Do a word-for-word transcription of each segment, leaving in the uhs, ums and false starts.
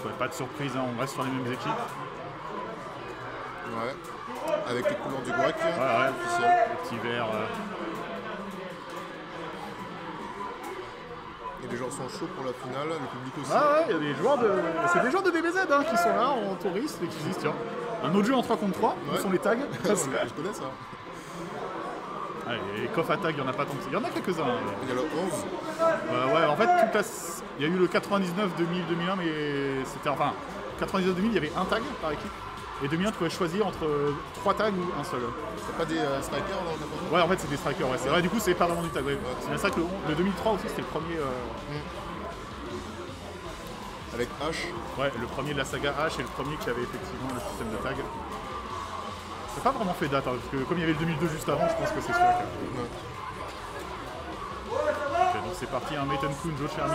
ouais, pas de surprise, hein, on reste sur les mêmes équipes. Ouais. Avec les couleurs du Grec, ouais, ouais. officiel. Le petit vert. Euh... Et les gens sont chauds pour la finale, le public aussi. Ah ouais, il y a des joueurs de. C'est des joueurs de D B Z hein, qui sont là en touristes et qui se disent tiens, un autre jeu en trois contre trois, où ouais. sont les tags. Parce que... Je connais ça. Ouais, les coffres à tags, il n'y en a pas tant que ça. Il y en a quelques-uns. Hein. Il y a le onze. Euh, ouais, en fait, toute la... il y a eu le quatre-vingt-dix-neuf, deux mille, deux mille un, mais c'était. Enfin, quatre-vingt-dix-neuf, deux mille, il y avait un tag par équipe. Et deux mille un, tu pouvais choisir entre trois tags ou un seul. C'est pas des euh, strikers dans le ouais, en fait, c'est des strikers. Ouais. Ouais. Ouais, du coup, c'est pas vraiment du tag. Ouais. Ouais. C'est bien ça que le, le deux mille trois aussi, c'était le premier. Euh... Mm. Avec H. Ouais, le premier de la saga H et le premier qui avait effectivement le système de tag. C'est pas vraiment fait date, hein, parce que comme il y avait le deux mille deux juste avant, je pense que c'est celui-là. Ouais. Ok, donc c'est parti, un hein, Maiten Kun, Joe Chermy.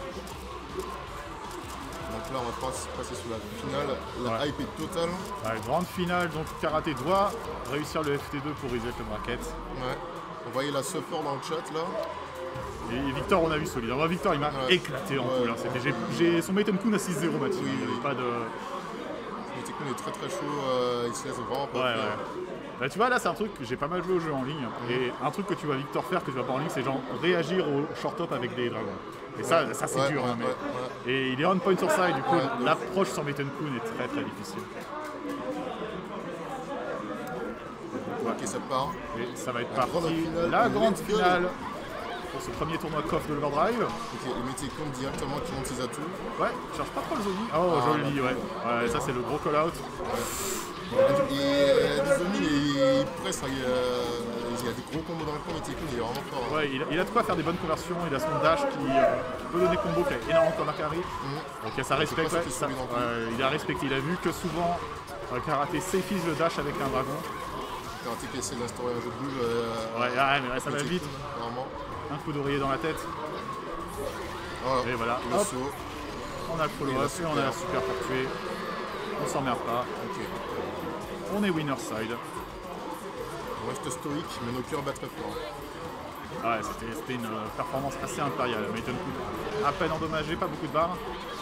Donc là, on va passer sur la finale. La ouais. hype est totale. Ouais, grande finale, donc Karaté doit réussir le F T deux pour reset le bracket. Ouais. On voyait la Suffer dans le chat là. Et Victor, on a vu solide. Alors, Victor, il m'a ouais. éclaté en poule. Ouais, hein. ouais. J'ai son Maiten Kun à six zéro, Mathieu. Oui, il n'y avait pas de. Maiten Kun est très très chaud. Euh, il se laisse vraiment pas. Ouais, ouais. Bah, tu vois, là, c'est un truc que j'ai pas mal joué au jeu en ligne. Mmh. Et un truc que tu vois Victor faire que tu vas pas en ligne, c'est genre réagir au short top avec des dragons. Et ça, ouais, ça c'est ouais, dur. Ouais, hein, mais... ouais, ouais. Et il est on point sur ça, et du coup, ouais, l'approche sur Maiten Kun est très très difficile. Ouais. Ok, ça part. Et ça va être la parti. Grande finale, la grande finale pour ce premier tournoi C O F de l'Overdrive. Ok, le métier compte directement qui monte ses atouts. Ouais, je cherche pas trop le zombie. Oh, ah, joli, ouais. Ouais, ça c'est le gros call-out. Ouais. Et euh, le zombie, il presse, il, euh, il y a des gros combos dans le coin, Métier Kun, il est vraiment fort. Hein. Ouais, il a, il a de quoi faire des bonnes conversions, il a son dash qui, euh, qui peut donner combo, qui a énormément de carry. Mmh. Donc ça respecte, ouais, ça, euh, il a respecté, il a vu que souvent euh, Karaté safeise le dash avec un dragon. Karaté qui essaie d'instaurer un jeu de boule. Euh, ouais, ouais, mais ouais, ça va vite. Vraiment. Un coup d'oreiller dans la tête. Oh, et voilà. Le hop. saut. On a le follow-up et on a la super pour tuer. On s'emmerde pas. Okay. On est winner side. On reste stoïque, mais nos cœurs battent très fort. Ouais, c'était une performance assez impériale. Maiten Kun à peine endommagé, pas beaucoup de barres.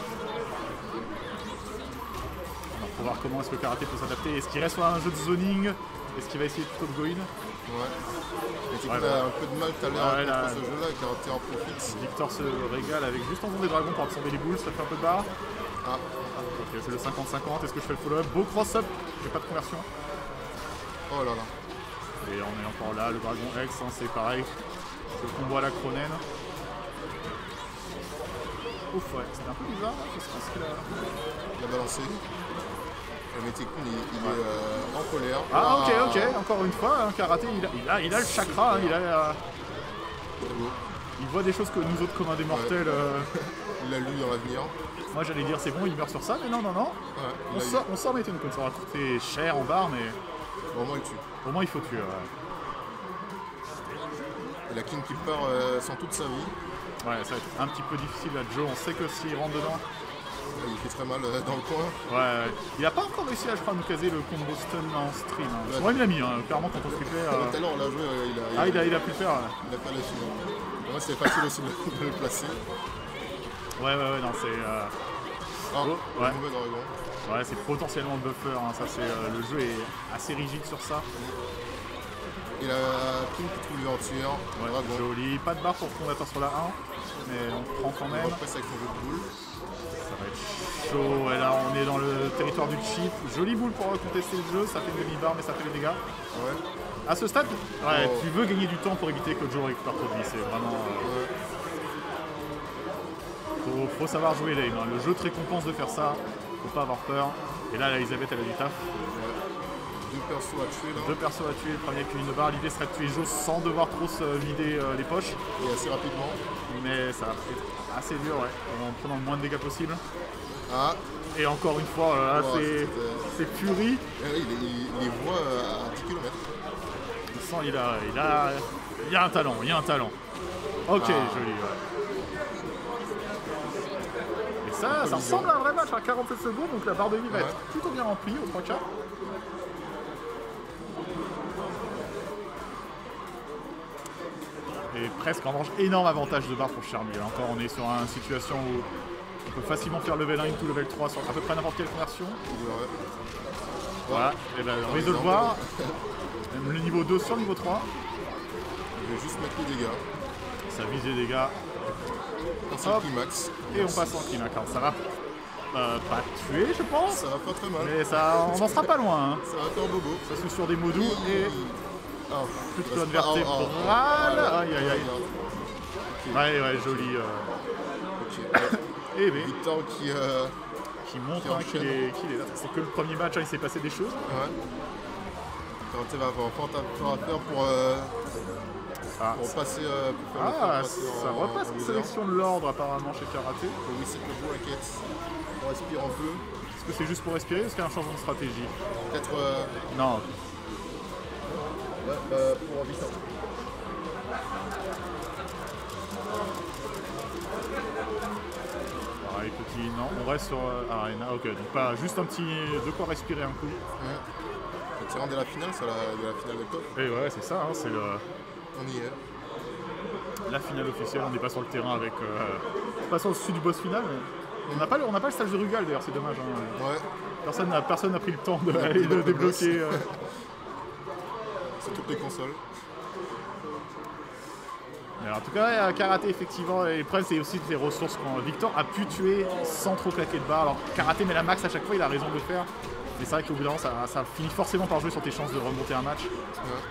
Alors, faut voir comment est-ce que le Karaté peut s'adapter. Est-ce qu'il reste sur un jeu de zoning? Est-ce qu'il va essayer plutôt de go in? Ouais. Et ouais, a ouais. un peu de mal tout à l'heure ouais, contre là, ce jeu-là, Karaté en profite. Victor se régale avec juste en zone des dragons pour absorber les boules, ça fait un peu de barre. Ah. Ok, c'est le cinquante cinquante, est-ce que je fais le follow-up? Beau cross-up, j'ai pas de conversion. Oh là là. Et on est encore là, le dragon X, hein, c'est pareil. Le combo à la Cronen. Ouf, ouais, c'était un peu bizarre, je sais pas ce qu'il a... Il a balancé. Le Métier Kun, il, il est euh, en colère. Ah, ok, ok, encore une fois, hein, Karaté, il a, il, a, il a le chakra, hein, il a... Euh... Il voit des choses que nous autres communs des mortels... Ouais. Euh... Il l'a lu dans l'avenir. Moi j'allais dire c'est bon, il meurt sur ça, mais non, non, non. Ouais, on, sort, on sort Maiten Kun, ça va coûter cher en barre, mais... Au moins il tue. Au moins il faut tuer, ouais. Et la King qui part euh, sans toute sa vie. Ouais, ça va être un petit peu difficile là, Joe, on sait que s'il rentre dedans... Ouais, il fait très mal euh, dans le coin. Ouais, il a pas encore réussi à, je crois, nous caser le combo stun en stream. Hein. Ouais. Moi il l'a mis, hein, clairement quand on se replay... Euh... Tout à l'heure on l'a joué, euh, il a... Il ah, il a, il a pu le faire. Ouais. Il a pas lâché. Pour moi c'était facile aussi de, de le placer. Ouais, ouais, ouais, non, c'est... Euh... Ah, oh, ouais, dragon. Ouais, c'est potentiellement le buffer, hein. Ça, c'est, euh, le jeu est assez rigide sur ça. Et la King qui trouve l'ouverture. Ouais, dragon. Joli, pas de barre pour fondateur sur la un, mais on prend quand même. On repasse avec son jeu de boule. Ça va être chaud, et là on est dans le territoire du cheat. Jolie boule pour contester le jeu, ça fait une demi-barre, mais ça fait les dégâts. Ouais. À ce stade, ouais, oh. Tu veux gagner du temps pour éviter que Joe récupère trop de vie, c'est vraiment... Euh... Ouais. Faut, faut savoir jouer lane, hein. Le jeu te récompense de faire ça, faut pas avoir peur. Et là, Elisabeth, elle a du taf. Ouais. Deux persos à tuer là. Deux persos à tuer, le premier avec une barre. L'idée serait de tuer Joe sans devoir trop se vider euh, les poches. Et assez rapidement. Mais ça va être assez dur, ouais, en prenant le moins de dégâts possible. Ah. Et encore une fois, euh, oh, c'est Fury. Il, il, il les voit à dix kilomètres. Il sent, il a, il a, il a un talent, il a un talent. Ok, ah. Joli, ouais. Ça, ça ressemble à un vrai match à quarante-sept secondes, donc la barre de vie va ouais. être plutôt bien remplie aux trois quarts. Et presque en revanche, énorme avantage de barre pour Chermy. Encore, on est sur une situation où On peut facilement faire level un into level trois sur à peu près n'importe quelle conversion. Ouais. Voilà, et ben on risque de le voir. Même le niveau deux sur le niveau trois. Je vais juste mettre les dégâts. Ça vise les dégâts. On passe en climax. Et on passe en climax. Alors ça va euh, pas tuer, je pense. Ça va pas très mal. Mais ça, on n'en sera pas loin. Hein. Ça va faire bobo. Ça se fait sur des mots doux et ah, plus de colonne vertébrale. Aïe aïe aïe. Okay. Ouais, ouais, joli. Euh... Ok. Et ben, Victor qui, euh, qui montre hein, qu'il est, qu'il est là. C'est que le premier match, hein, il s'est passé des choses. Ouais. Karaté va avoir fort à faire pour, euh, ah, pour passer. Euh, pour ah, passer ça en, repasse en, en sélection de l'ordre apparemment chez Karaté. Oui, c'est le beau la quête. On respire un peu. Est-ce que c'est juste pour respirer ou est-ce qu'il y a un changement de stratégie? Peut-être. Euh... Non. Ouais, euh, pour Victor. Pareil, petit. Non, on reste sur euh, Arena. Ok, donc pas juste un petit. De quoi respirer un coup. Ouais. Le tirant de la finale, c'est la, de la finale de top. Et ouais, c'est ça, hein, c'est le. On y est. La finale officielle, on n'est pas sur le terrain avec. Euh, pas sur le dessus du boss final, mais. On n'a pas, on n'a pas le stage de Rugal d'ailleurs, c'est dommage. Hein. Ouais. Personne n'a personne n'a pris le temps de, de, de débloquer. Euh... C'est toutes les consoles. Alors, en tout cas, Karaté, effectivement, et le problème, c'est aussi les ressources quand Victor a pu tuer sans trop claquer de barre. Alors, Karaté met la max à chaque fois, il a raison de le faire. Mais c'est vrai qu'au bout d'un moment, ça, ça finit forcément par jouer sur tes chances de remonter un match. Ouais.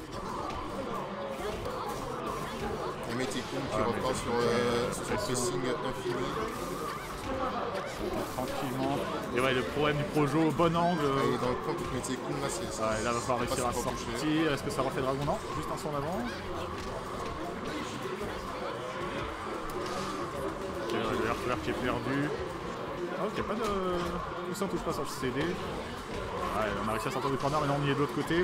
Et Metekun qui ah, repart sur, euh, sur son pressing infini. Tranquillement. Et ouais, le problème du Projo, bon angle. Ah, il est dans le coin pour Metekun, là, c'est ça. Ouais, là, il va falloir réussir à sortir. Est-ce que ça refait Dragon? Non, juste un son avant. Le R qui est perdu. Ah, ok, pas de. Tout ça, on touche pas sur le C D. Ouais, on a réussi à sortir du corner, maintenant on y est de l'autre côté.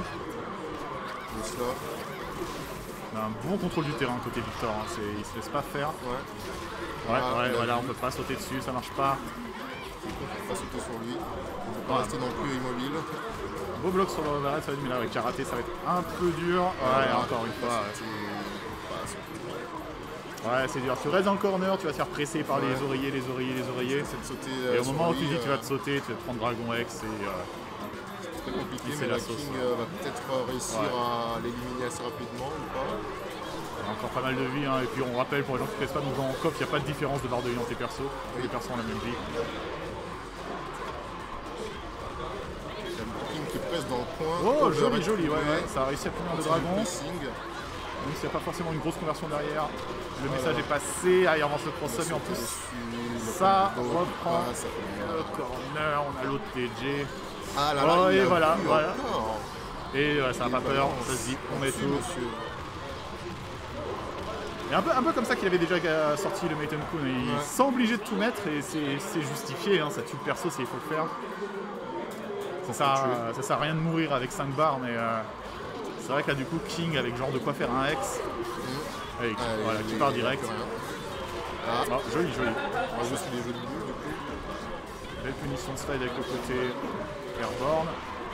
On a un bon contrôle du terrain côté Victor, hein. Il se laisse pas faire. Ouais. Ouais, ah, ouais, voilà, on peut pas sauter dessus, ça marche pas. On peut pas sauter sur lui. On peut pas ouais. rester non plus immobile. Beau bloc sur le overhead, ça va être, mais là avec Karaté, ça va être un peu dur. Ouais, ouais encore une fois. Ouais, c'est dur. Tu restes dans le corner, tu vas te faire presser par ouais. les oreillers, les oreillers, les oreillers. De sauter, euh, et au moment où lui, tu dis euh... tu vas te sauter, tu vas te prendre Dragon X et. Euh, c'est très compliqué, mais la King euh, va peut-être réussir ouais. à l'éliminer assez rapidement ou pas. Il y a encore pas mal de vie, hein. Et puis on rappelle pour les gens qui ne connaissent pas, nous en coop, il n'y a pas de différence de barre de vie entre les persos. Oui. Les persos ont la même vie. Il y a une King qui presse dans le coin. Oh, joli, joli, ouais, ouais. Ça a réussi à punir le dragon. Même s'il n'y a pas forcément une grosse conversion derrière, le message voilà. est passé. Ah, il avance le cross mais en plus, ça reprend le corner. On a l'autre T G. Ah là là, oh, et a voilà, vu, voilà. Encore. Et ouais, ça n'a pas peur, ça se dit, on met tout. Monsieur. Et un peu, un peu comme ça qu'il avait déjà sorti le Metekun. Il ouais. sent obligé de tout mettre et c'est justifié, hein, ça tue le perso s'il faut le faire. Ça sert, ça sert à rien de mourir avec cinq barres, mais euh, c'est vrai que là du coup King avec genre de quoi faire un X. Mmh. Allez, ah, voilà, qui part direct. Ah. Oh, joli, joli. On va juste les jeux de boules du coup. Belle punition de slide avec le côté airborne.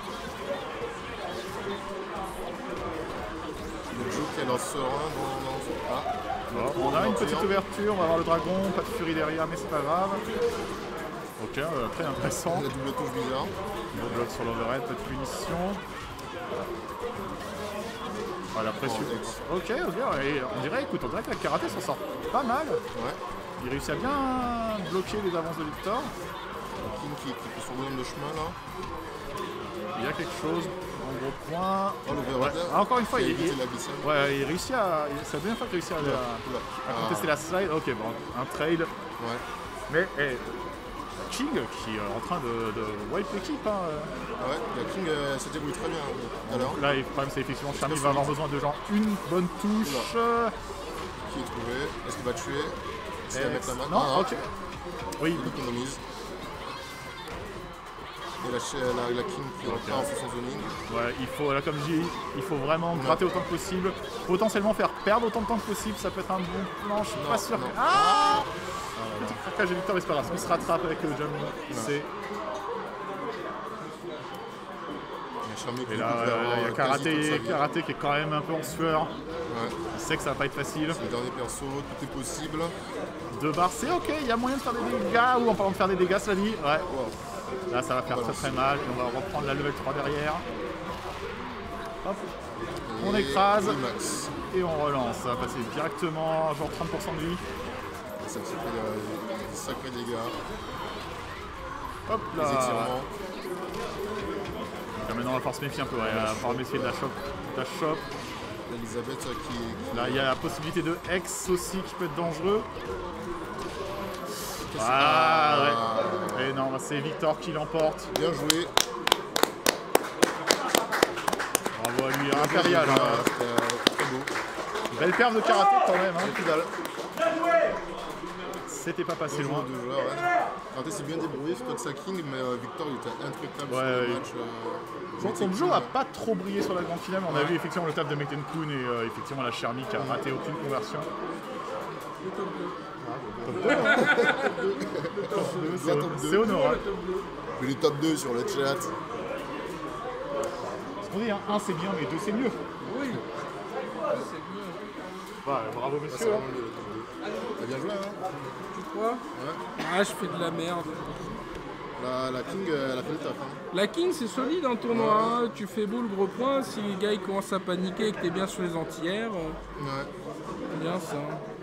Le jeu qui est dans ce rang dans, dans... Ah. Oh, on a une petite ouverture, on va avoir le dragon, pas de furie derrière mais c'est pas grave. Ok, euh, très intéressant. La double touche bizarre. Le bloc sur l'overhead, pas de punition. Voilà, pression. Oh, ok, ok, et on dirait, écoute, on dirait que la Karaté s'en sort pas mal. Ouais. Il réussit à bien bloquer les avances de Victor. King qui, qui fait son bonhomme de chemin là. Il y a quelque chose, en gros point. Oh, l'overhead. Ouais. Ah, encore une fois, il, il, il, ouais, il réussit à. C'est la deuxième fois qu'il réussit à, à, à contester ah. la slide. Ok, bon, un trade. Ouais. Mais, hey, King qui est en train de, de wipe l'équipe. Hein. Ouais, la King euh, s'est débrouillé très bien tout à l'heure. Là, le problème, c'est effectivement Charmy va avoir besoin de genre une bonne touche. Oula. Qui est trouvé? Est-ce qu'il va tuer? Est-ce qu'il va mettre la main? Non, ah, ok. Oui. Il économise. Et la, la, la King qui repart en son zoning. Ouais, il faut, là, comme je dis, il faut vraiment ouais. gratter autant que possible. Potentiellement faire perdre autant de temps que possible, ça peut être un bon plan. Je suis non, pas sûr non. que. Ah, petit craquage de Victor, mais c'est pas grave. On se rattrape avec le jump. C'est. Et là, il y a Karaté, Karaté qui est quand même un peu en sueur. Ouais. Il sait que ça va pas être facile. C'est le dernier perso, tout est possible. Deux barres, c'est ok, il y a moyen de faire des dégâts, ou en parlant de faire des dégâts, cela dit. Ouais. Wow. Là, ça va faire très très mal. Et on va reprendre la level trois derrière. Hop. Et On écrase. Max. Et on relance. Ça va passer directement, genre trente pour cent de vie. Ça fait des sacrés dégâts. Hop là. Les étirements. Donc, maintenant, on va falloir se méfier un peu. Ouais, on va falloir méfier de la chope. De la chope. Elisabeth qui, qui... Là, il y a la possibilité de Hex aussi qui peut être dangereux. Ah, ah ouais. Et non, c'est Victor qui l'emporte. Bien joué. Bravo à lui, Impérial. Hein. C'était très beau. Belle perf de karaté quand même. Hein. Bien C'était pas passé deux loin. Deux joueurs, ouais. Karaté s'est bien débrouillé sur sa King, mais euh, Victor il était intraitable ouais, sur le ouais. match. Euh, Son, son jeu n'a pas trop brillé sur la grande finale. On a vu effectivement le taf de Meten Kun et euh, effectivement la Chermi qui a raté aucune conversion. C'est honorable. J'ai les top deux sur le chat. On dit, hein, un c'est bien, mais deux c'est mieux. Oui, c'est mieux. Ouais, bravo monsieur. Ouais, hein. T'as bien joué, hein? Tu crois? Ouais. Ah, je fais de la merde. La, la King, elle a fait le taf. Hein. La King, c'est solide en tournoi. Ouais. Hein. Tu fais beau le gros point. Si les gars ils commencent à paniquer et que t'es bien sur les anti-airs, ouais. bien ça.